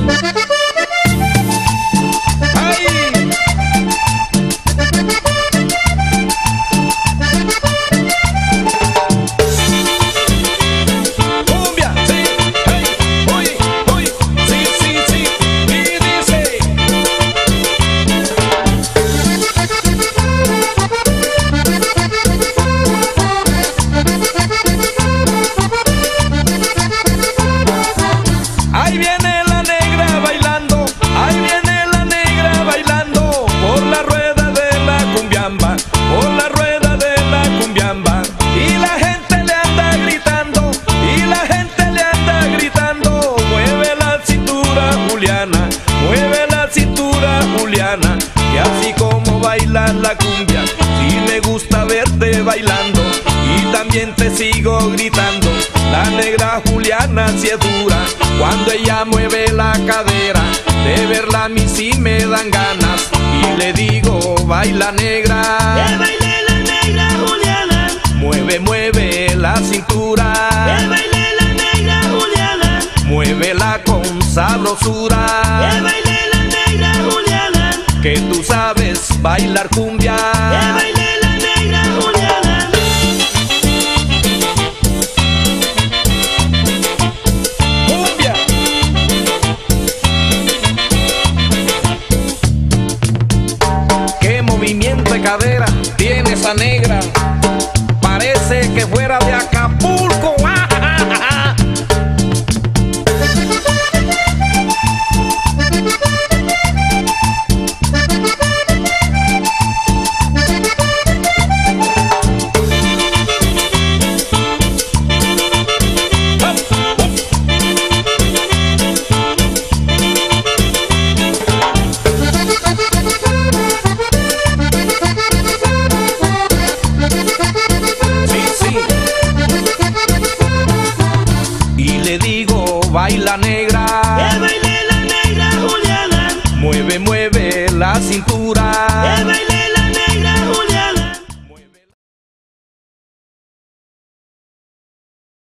Mueve la cintura, Juliana, que así como bailas la cumbia, sí me gusta verte bailando y también te sigo gritando. La negra Juliana sí es dura, cuando ella mueve la cadera, de verla a mí sí me dan ganas y le digo, baila negra. Que baile la negra Juliana. Mueve, mueve la cintura. Que baile la negra Juliana. Muévela con sabrosura. Que baile la negra Juliana. Que tú sabes bailar cumbia. Que baile la negra Juliana. Cumbia. Qué movimiento de cadera tiene esa negra. Parece que fuera de Acapulco. Le digo, baila negra. Que baile la negra Juliana. Mueve, mueve la cintura. Que baile